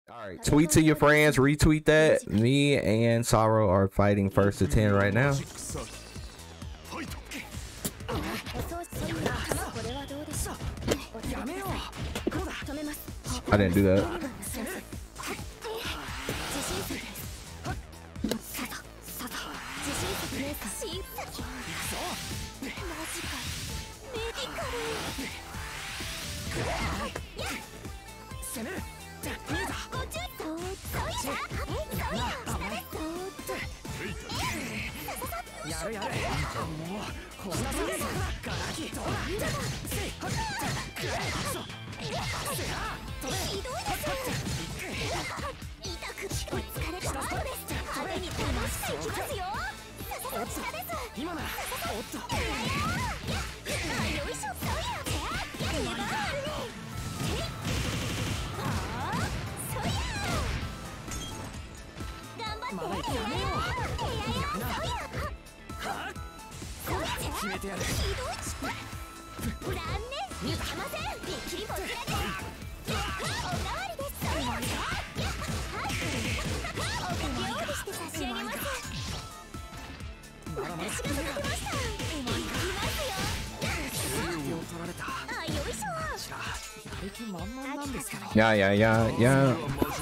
All right, tweet to your friends, retweet that. Me and Sorrow are fighting first to 10 right now. I didn't do that. Yeah.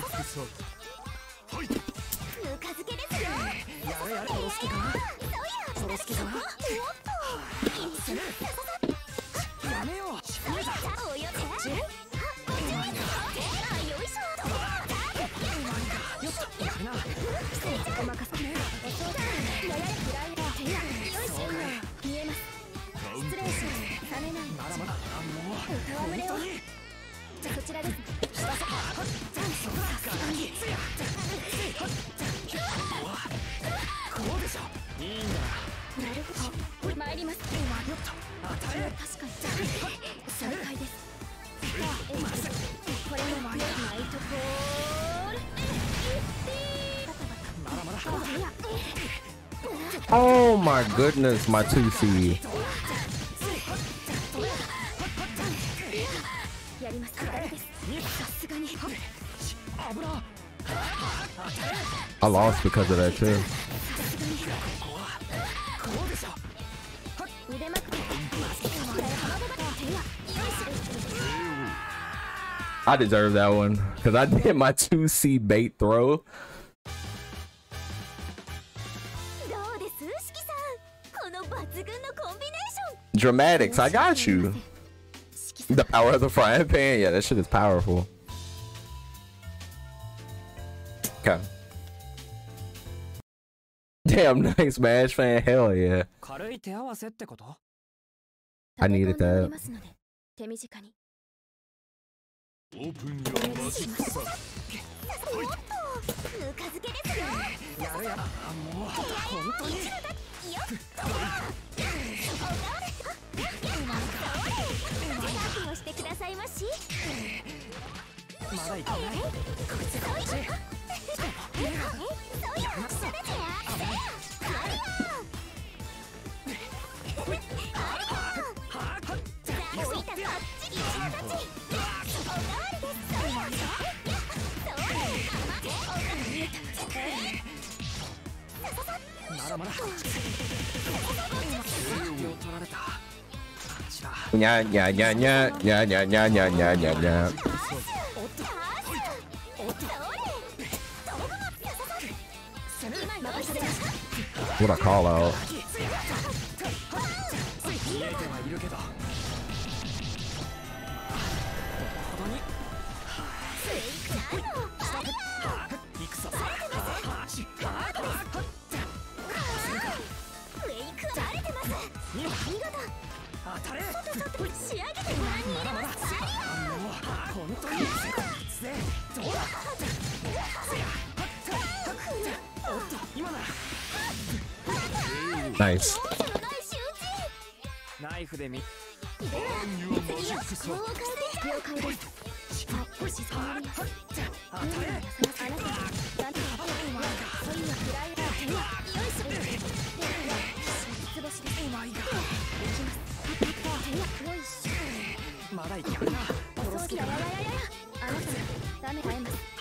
Oh my goodness, my 2C. I lost because of that too. I deserve that one because I did my 2C bait throw. Dramatics, I got you. The power of the frying pan. Yeah, that shit is powerful. Okay. Damn, nice Smash fan. Hell yeah. I needed that. Yeah. What I call out. Nice.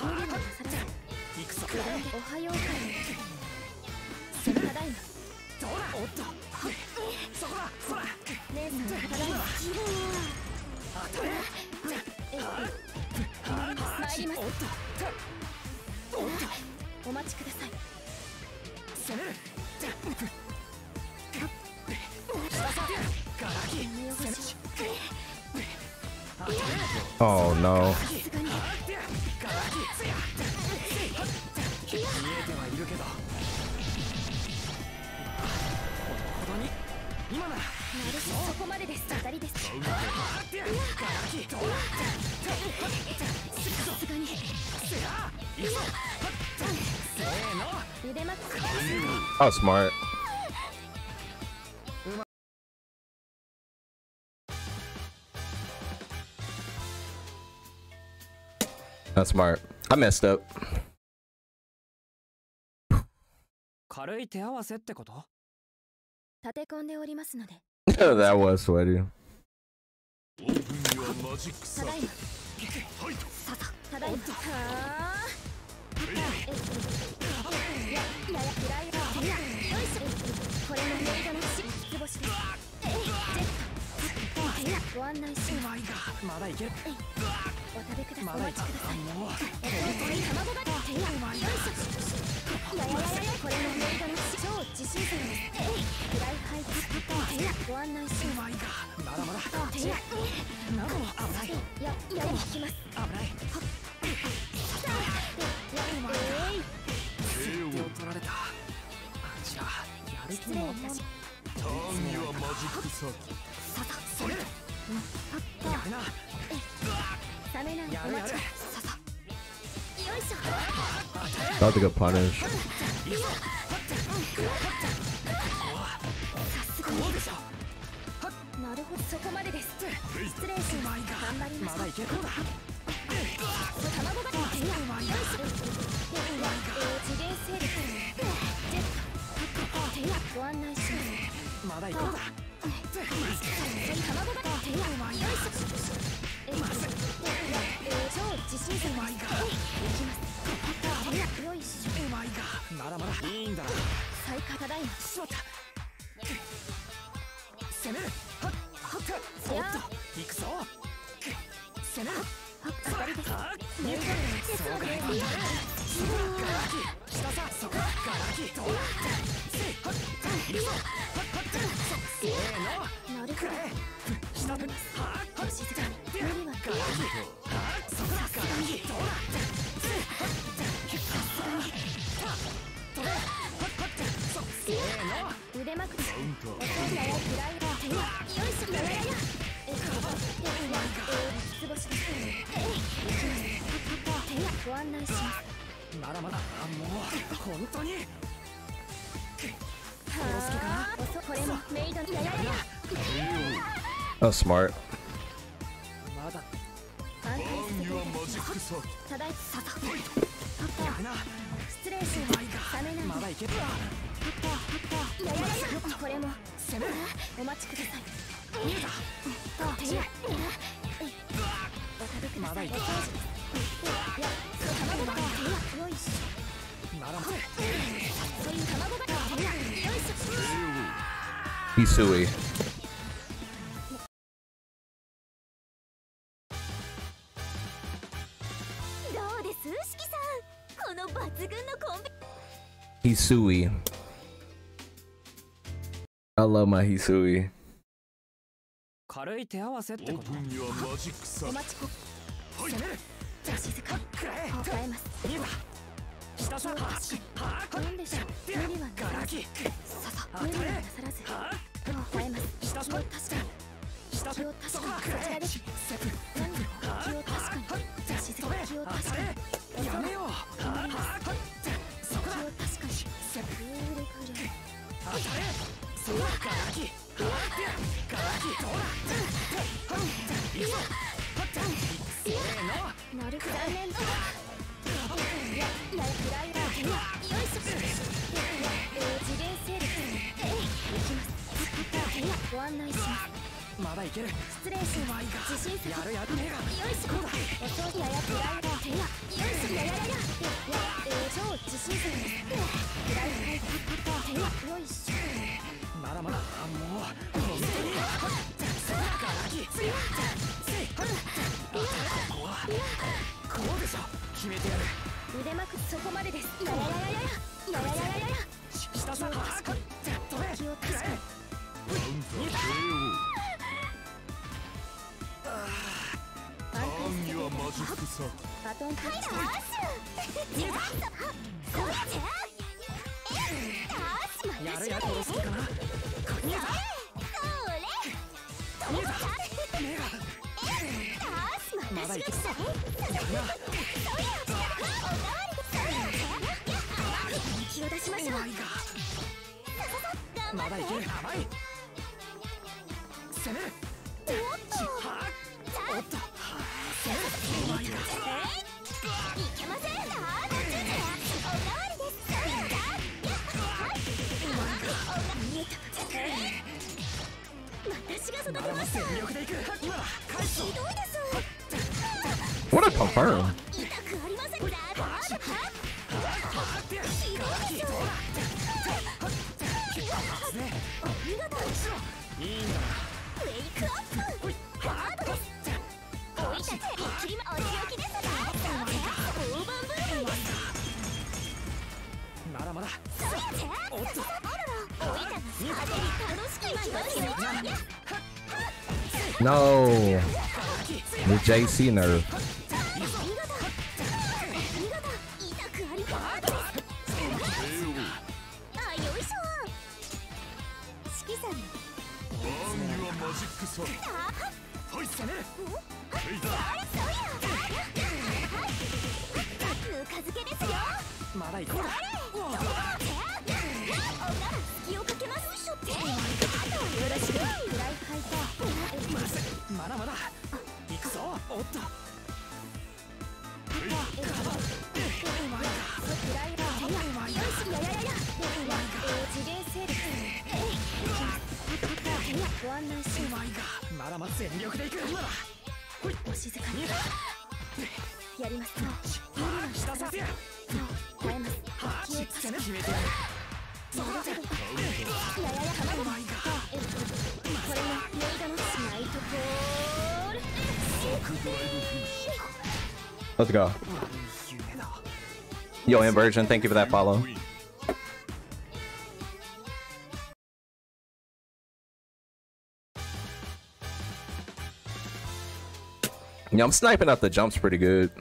無理もなさらずおはようからただいまおっとそこだそら姉さんただいま自分は参ります。お待ちください。攻める。 Oh no. そこまでです。当たりです。さすがに。腕まく。 Oh, smart. That's smart. I messed up. 軽い手合わせってこと？ 立て込んでおりますので。 That was sweaty. ただいま。ただいま。これもメイドのしつぼしです。ご案内します。 まだいける。 お食べください。お待ちください。卵がよいしょ。これもメイドの超自信作です。フライハイご案内します。 まだまだ。 危ない。引きます。 危ない。手を取られた。じゃあやる気も。 ターンにはマジックサーキッそれ。やるな。 ダメなお待ち。よいしょ。 That was a good punish. なるほど、そこまでです。失礼します。頑張ります。 まだいける。 卵がよいしょ。自伝セール。ご案内します。 まだいける。 卵がよいしょ。超自信作。いきます。よいしょ。 まだまだいいんだな。 再開ただいま。 しまった。攻める。おっと行くぞ。攻める。 当たりです。メイドそうかい。下さそこ。ガラキ。どうだ。いくぞ。せーの。 なるほど。 下で。 静かに。無理はガラキ。そこだ。ガラキ。どうだ。 腕まくり。お父さんやフライヤー。よいしょ。つぼしです。ご案内します。 まだまだ。もう本当に。 これもメイドのややや。 That was smart. まだ。 ターンにはマジックサーキッただいま。 やるな。 失礼します。ダメなんで。 まだいける。 これも攻める。 お待ちください。お食べください。お掃除です。卵がよいしょ。 まだまだ。 そういう卵がよいしょ。 Hisui. どうです、しきさん。この抜群のコンビ。 Hisui. I love my Hisui. 軽い手合わせってこと？ オープンにはマジックサーキッお待ちこ。 攻める。 じゃあ静かに。 くらえ。 答えます。 いいわ。下さ。 なんでしょう。無理はガラキ。 無理はなさらず。答えます。 下さ。 気を確かに。気を確かに。こちらです。何を気を確かに。じゃあ静かに。気を確かに。 やめよう。そこだ。 気を確かに。くれくれ。 そうだ。ガラキ。ガラキ。どうだ。いくぞ。せーの。 なるほど。残念だ。フライヤー。よいしょ。自伝セール。いきます。ご案内します。 まだいける。 失礼します。自信作。 やるやる。 よいしょ。お掃除ややフライヤー。よいしょ。ややや。 よいしょ。 まだまだもう本当にこうでしょ決めてやる。 腕まくそこまでです。やややややややややや。 下さ気を確かに。 カウンター KO ターンユアマジックサーキバトンタッチ。 やるや殺すかな。まだいけ。 気を出しましょう。 まだいける。甘い。攻める。おっと。 いけません。おかわりです。私が育てました。 全力でいく。今返す。 ひどいです。 What a confirm. 痛くありません。ひどいです。お見事。 いいんだな。 ウェイクアップ。ハードです。おいたち、お仕置きです。大盤振る舞いです。 まだまだ。 おっと。あらら。おいたち、楽しくいきますよ。 No. The JC nerve. バーンユアマジックサーキはい攻める。まだいこう。まだまだ行くぞ。おっと。まだまだ全力でいく。今だ。 お静かにやりますよ。 下させや。 耐えます。 攻め決めてやる。 ややや卵。これもメイドのナイトボール。 Let's go. Yo, Inversion, thank you for that follow. Yeah, I'm sniping out the jumps pretty good.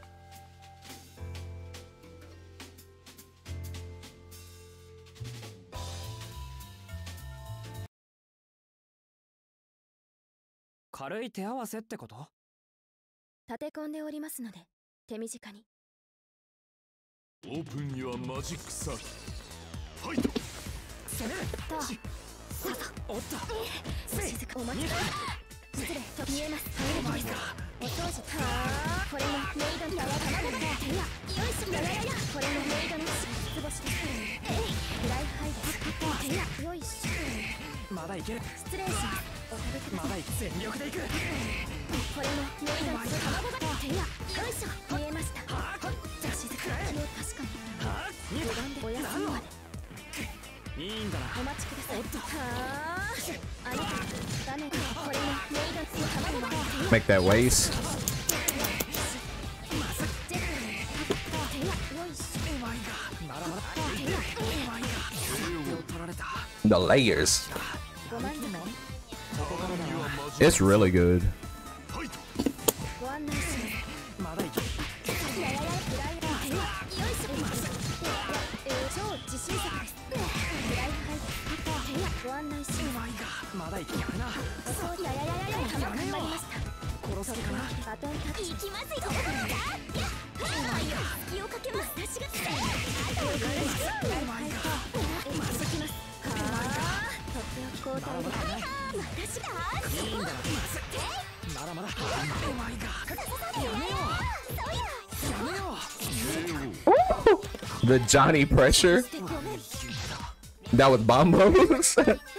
軽い手合わせってこと？ 立て込んでおりますので手短に。 オープンユアマジックサーキファイト。 攻める。おっと。 静かお待ち。失礼と見えます。お掃除。これもメイドの卵だ。よいしょ。やややや。これもメイドのつぼしです。フライハイです。よいしょ。 まだいける。 失礼します。お食べください。 まだいく。全力でいく。 これもメイドの卵だ。よいしょ。見えました。静か気を確かに。無断でお休みまで。 いいんだな。 お待ちください。あなたダメだ。これもメイドの卵だ。 Make that waste. The layers. It's really good. ご案内します。 まだいける。 超自信作です。フライハイご案内します。 まだいけるな。 ややややや頑張りました。 殺す気かな。 バトンタッチ。行きますよ。気をかけます。私がフライハイとっておき交代で。私がいいんだな。まだまだ。やめよう。 The Johnny pressure. That was bombos.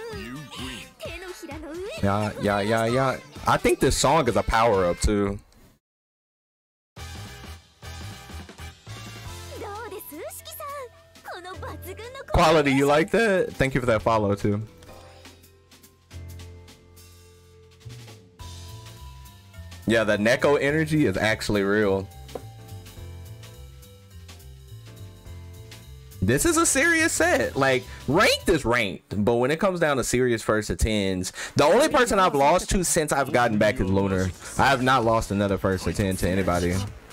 Yeah. I think this song is a power up too. どうです、四季さん。 Quality, you like that? Thank you for that follow too. Yeah, the Neko energy is actually real. This is a serious set. Like, ranked is ranked, but when it comes down to serious first to tens, the only person I've lost to since I've gotten back is Lunar. I have not lost another first to 10 to anybody.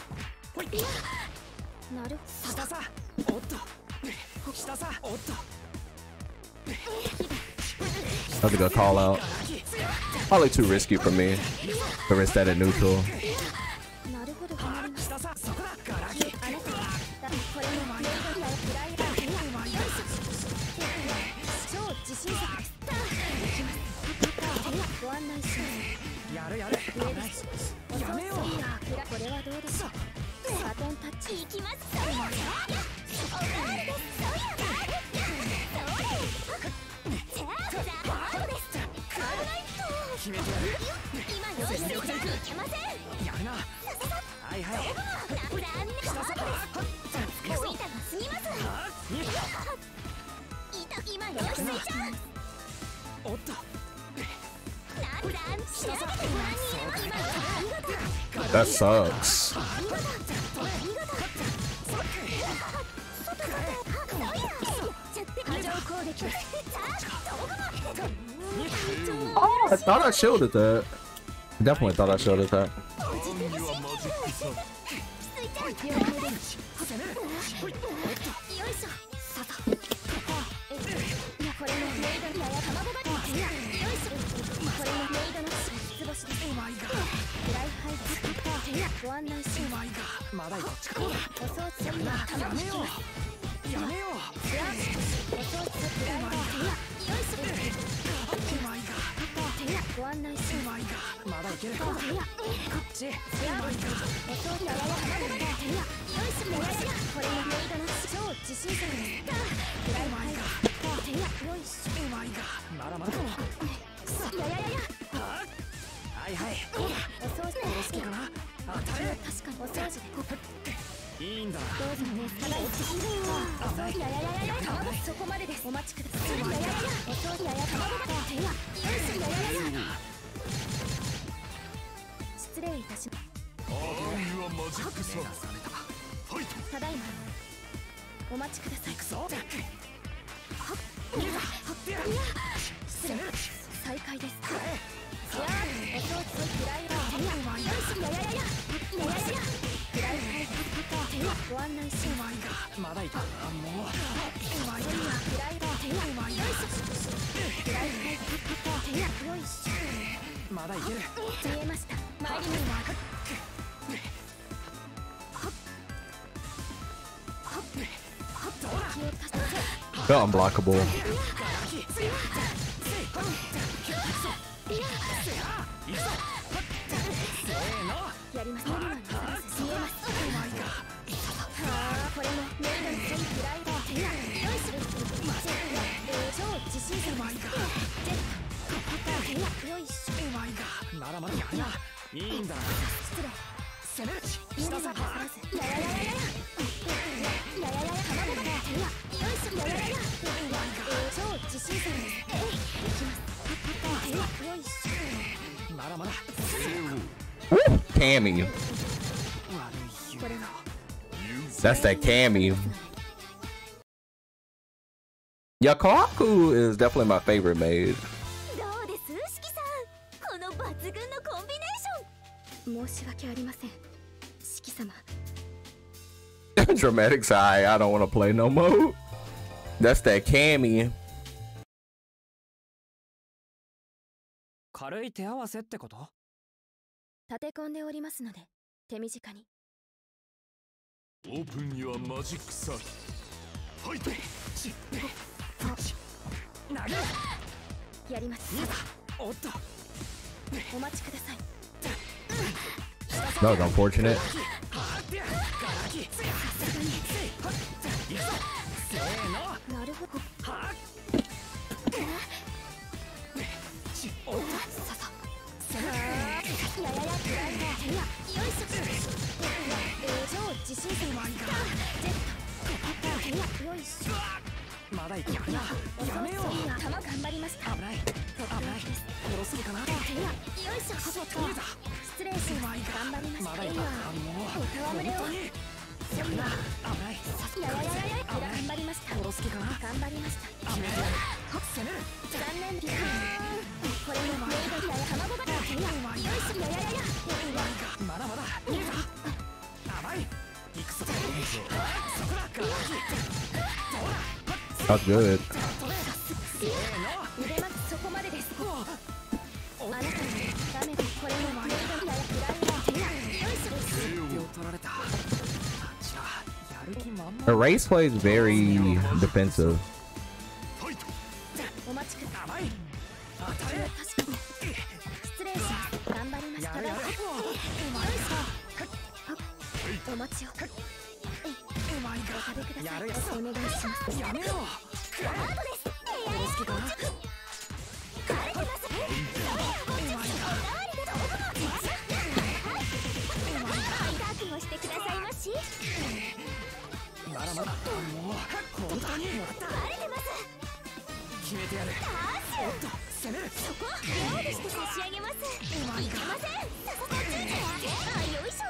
That's a good call out. Probably too risky for me to risk that at neutral. That sucks. Oh, I thought I shielded that. Definitely thought I shielded that. They're unblockable. Cammy. That's that Cammy. Yeah, Kawaku is definitely my favorite maid. Dramatic sigh. I don't want to play no more. That's that Cammy. 軽い手合わせってこと？ 立て込んでおりますので手短に。 Open your magic set. Fight! やります。 おっと。 お待ちください。 That was unfortunate. なるほど。超自信作。よいしょ。 まだいけるな。やめよう。 弾頑張りました。 危ない。危ない。殺すぎかな。 よいしょ。失礼します。頑張りました。 まだいける。もう。 お戯れを。 やめな。危ない。 頑張りました。 殺す気かな。 頑張りました。 決めてやる。攻める。 残念ピカーン。これもメイドや卵がよいしょ。 まだまだ。逃げた。甘い。行くぞ。そこだ。 That's good. 腕まそこまでです。あなたのダメだ。これもメイドやフライヤー。よいしょ。 手を取られた。あちら。やる気満々。 Her race play is very defensive. お待ちください。 甘い。当たれ。 確かに。失礼します。頑張りました。よいしょ。お待ちを。 うまいか。 お食べください。 やるやお願いします。 やめろ。 カードです。 殺す気かな。 覚悟してくださいまし。 まだまだ。もう本当にバレてます。 決めてやる。おっと攻める。 そこ料理して差し上げます。いけません。よいしょ。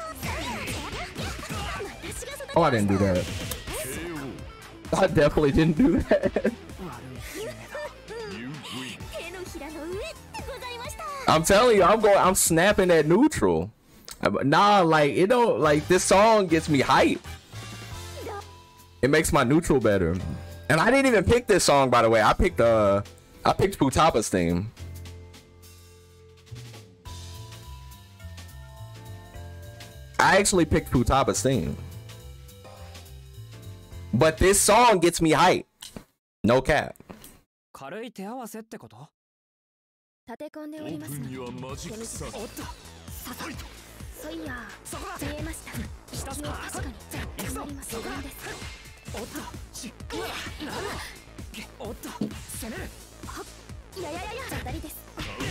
私が育て Oh, I didn't do that. I definitely didn't do that. 手のひらの上でございました。 I'm telling you, I'm snapping at neutral. Nah, like it don't like this song gets me hype. It makes my neutral better. And I didn't even pick this song, by the way. I picked Putapa's theme. I actually picked Putapa's theme. But this song gets me hype. No cap. 軽い手合わせってこと？ 立て込んでおりますが。 にはマジックさ。 おっとソイヤー。 そこだ。 見えました。 下す気を確かに。 行くぞ。 頑張ります。 そこだ。 頑張ります。 おっとおっと攻める。 当たりです。これも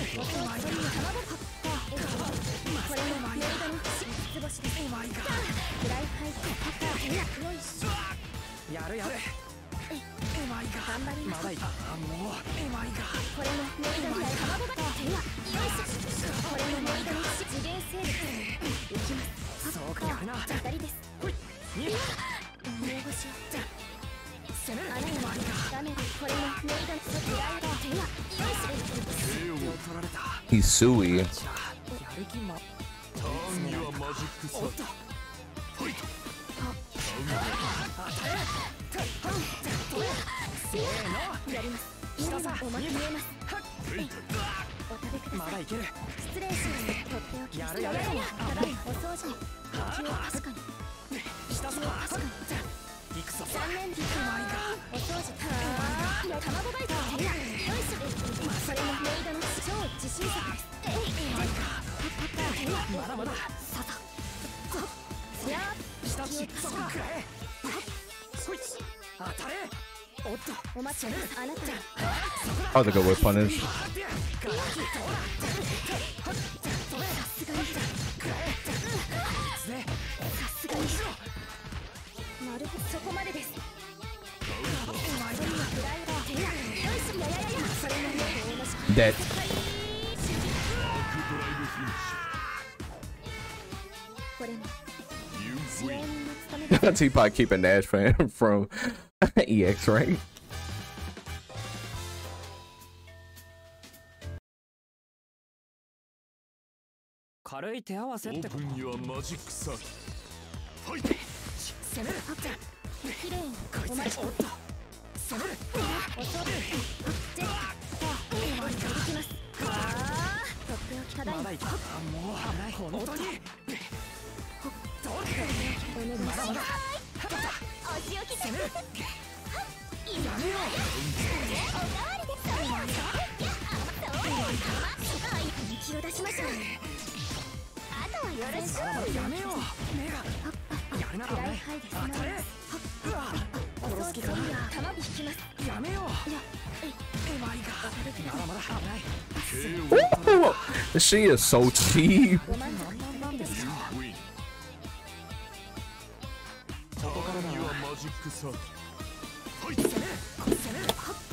メイドの失星です。 うまいか。 フライハイよいしょ。 やるやる。うまいか。 頑張ります。 まだいた。もううまいか。 これもメイドの卵がよいしょ。これもメイドの次元生物。いきます。 そうかやるな。 当たりです。 ほい。2。 大星を。 攻める。 あなたのダメだ。これもメイドのフライがよいしょ。 手を取られた。 He's suey. やる気ま。 ターンにはマジックさ。 おっと。ほい。せーの。 やります。今はお待ち見えます。お食べください。 まだいける。 失礼します。とっておきです。 やるお掃除に。気を確かに。 下すか。 確かに。 行くぞ。 残念です。お掃除卵バイト。よいしょ。それもメイドの超自信作です。 まだまだ。 いや下しそこくらえ。ほい。当たれ。おっと。 お待ちです。あなた。 That was a good whip punish. さすがに。なるほど、そこまでです。 Dead. これも You 試合 win. 人の務めです。 Teapot keeping Nash fan from EX, right? 軽い手合わせオってこと？ ープンにはマジックさ。ファイト。 攻める。 きれいにお待ち。 おっと。攻める。 お掃除。ジェット。行きます。とっておきただいま。 まだいた。もう危ない。本当に。どうお願いします。お仕置きです。 やめろ。 気を出しましょう。あとはよろしく。 やめよう。目が。やるな。 フライハイです。 当たれ。 お掃除卵引きます。 やめよう。 いや、 うまいか。まだまだ危ない。 Ooh, she is so cheap. ご満足です。 You win. ターンにはマジックさ。フこいつ攻めこいつ攻め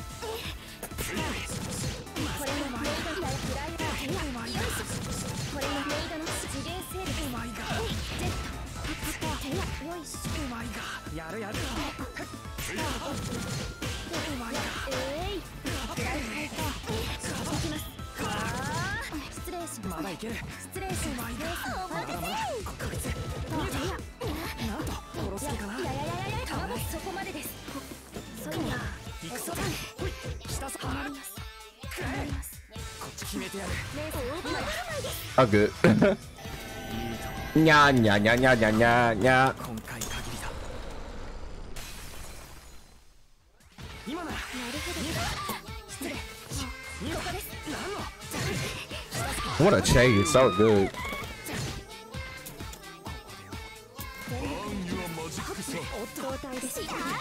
これもメイドのフライヤーよいしょこれもメイドの次元セールうまいがジェットパッターよいしょうまいがやるやるうまいがフライハイター続きます失礼しますまだいける失礼しますまだまだこいつなんと殺す気かないやそこまでですそういや行くぞほい下さ頑張ります頑張りますこっち決めてやるメイドオープン I'm good. Nya nya nya nya nya nya nya. 今回限りだ今ならなるほど失礼ここです What a chase, so good. ファンユアマジックさ交代です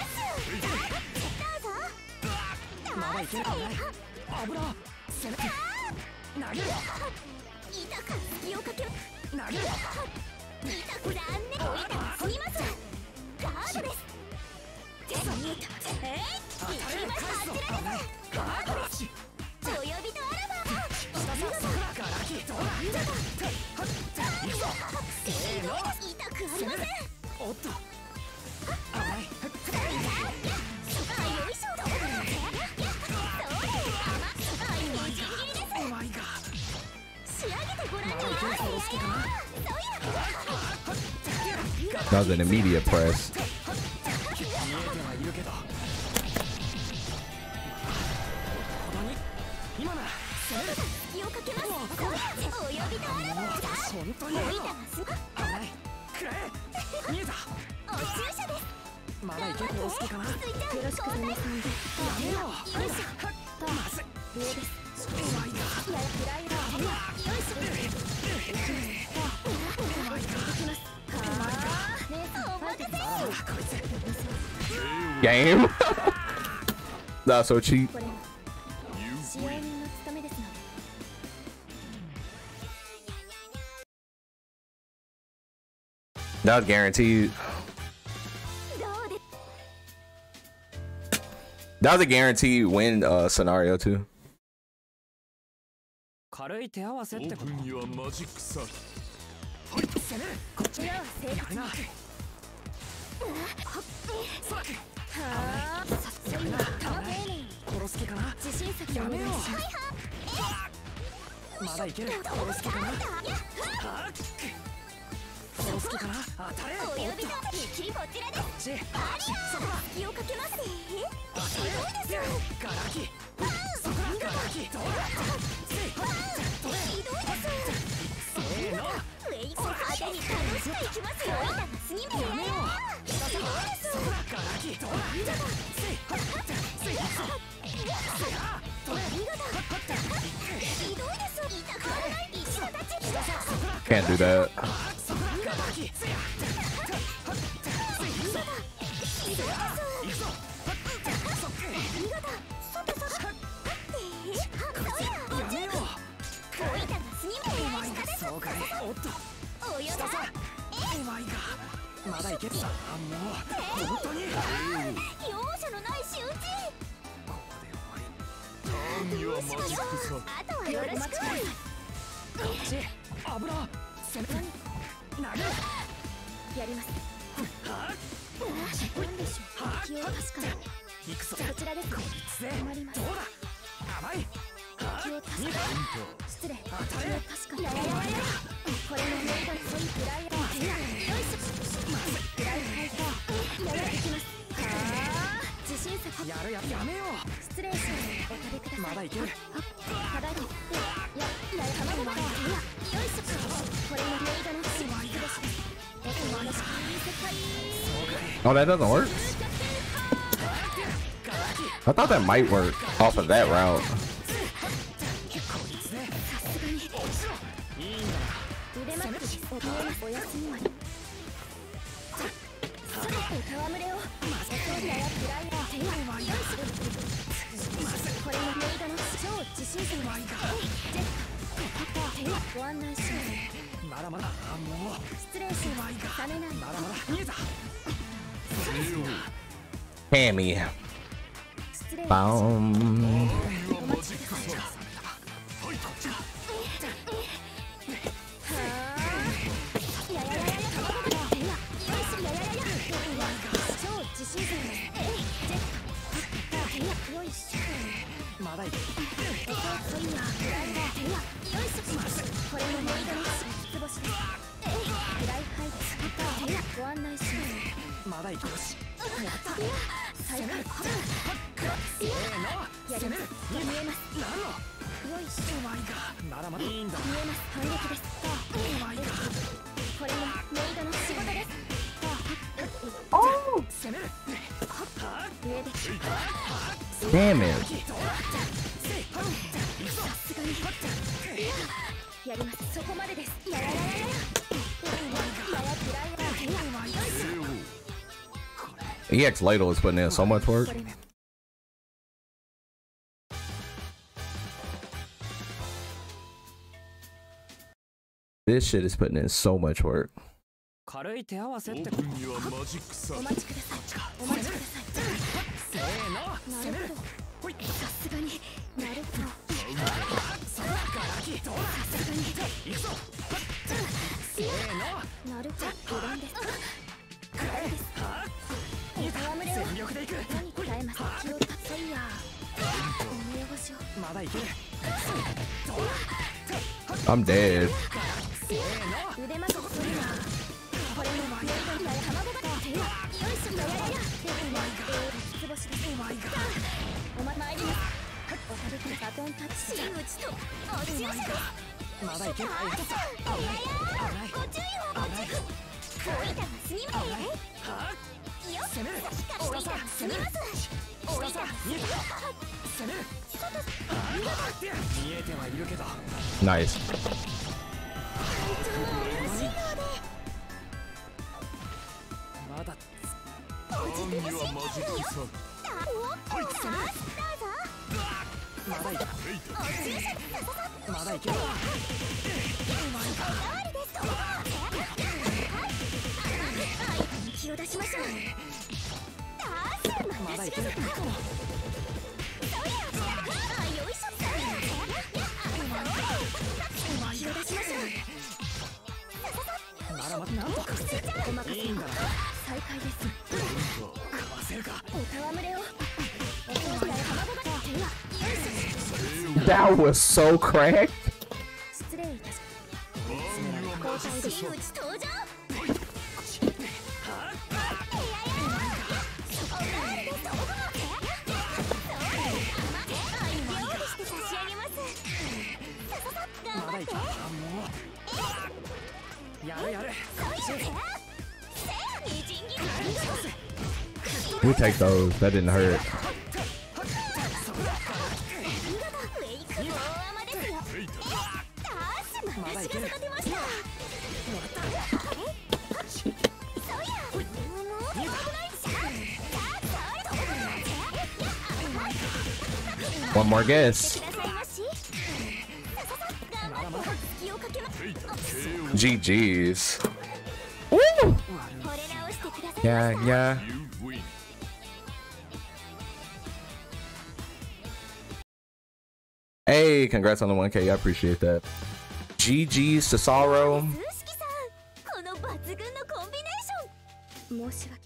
まだいけるかない油攻め投げる痛く気をかけ投げる痛く残念置いたすみませんガードです手が見えた行きましたあちらですガードしお呼びとあらば下さガラキどうだ行くぞせーの痛くありませんおっと危ないよいしょそううまいが仕上げてごらんまだいける殺す気かな That was an immediate press. 見えてはいるけどほどに今なら攻める気をかけますお呼びとあらば本当に置いたがすぐ危ないくらえ見えたお注射ですまだいける殺す気かなよろしくお願いしますやめようよいしょまずい上ですうまいがフライヤーよいしょ行きますはぁねお待たせこいつ Game. That's so cheap. これも使用人の務めですので That was guaranteed. どうで That was a guaranteed win scenario too. 軽い手合わせっオてことープンユアマジックさ攻めるこっち裏は正やるなそらくはぁさすがに玉丁寧に殺す気かな自信作やめようしますまだいける殺す気かな殺す気かな当たれお呼びと見切りこちらですちありゃ気をかけますねひどいですガラキそこらガラキどうだひどいですせーのウェイコ派手に楽しくいきますよ板がすぎめやめようひどいですそこらガラキどうだせいせいひどいです痛くはない石が立ち Can't do that. そこらガラキせややめようそうかいおっとおよ下さうまいがまだいけるさもう本当に容赦のない仕打ちここで終わりファンユアマジックさあとはよろしくこっち油攻め投げるやりますはなんでしょう気を確かに行くぞこちらですこいつで止まりますどうだ甘い気を確かに失礼気を当たれ確かにこれもメイドのソイフライヤーよいしょフライハイターやられてきますはぁ自信作やるやめよう失礼しますお食べくださいまだいける課題に卵だよいしょこれもメイドの失礼しますよろしく世界 Oh, that doesn't work. I thought that might work off of that route. こいつでさすがにいいんだ腕まくりですおやすみまで戯れをおそうだよフライヤーよいしょこれもメイドの超自信作ジェットご案内しますまだまだもう失礼します冷めないまだまだ見えた Hammy. 失礼いたします Boom. お待ちくださいはあややややや卵が手やよいしょやややや超自信作ですジェッタ手やよいしょまだいくソイヤフライが手やよいしょこれもメイドの三つ星ですフライハイツ手やご案内しますまだいくし再開やります見えますよいしょまだまだいいんだ見えます反撃ですこれもメイドの仕事です攻める上で Damn it. さすがにやりますそこまでですやややややややフライが手やよいしょ EX Ladle is putting in so much work. これも This shit is putting in so much work. 軽い手合わせってオープンにはマジックさお待ちくださいお待ちくださいせーのなるほどさすがになるほどさあガキどうださすがに行くぞせーのなるほど五段です暗いですお戯れを全力で行く何答えます気をたソイヤお見汚しをまだいける I'm dead. 腕まくソイヤこれもメイドや卵が手やよいしょやややや三つ星ですおま参りますお食べくだバトンタッチ真打ちとお注射ですまだいけるいやいやご注意をご注意おいたがすみませんよ攻めるしかおいたがすみますおいた見えた攻める見えてはいるけど Nice. まだターンにはマジックさまだいけるヘイタまだいける気を出しましょうまだいけるよいしょ気を出しましょうまだまだなんとかしてお任せいいんだな再開ですかわせるかお戯れをお父さん卵が手やよいしょ That was so cracked. 失礼いたしターンにはマ交ジックさ代で真打ち登場まだいけるもうやるやる We take those. That didn't hurt. まだいける One more guess. まだまだ GG's. Woo! Yeah, yeah. You win Hey, congrats on the 1K. I appreciate that. GG's to Sorrow. この抜群のコンビネーション申し訳